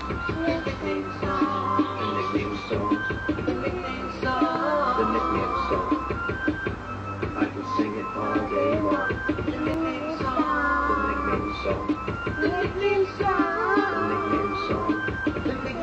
nickname song. The nickname song. The nickname song. The nickname song. I can sing it all day long. The nickname song. The nickname song. The nickname song. The nickname song. The nickname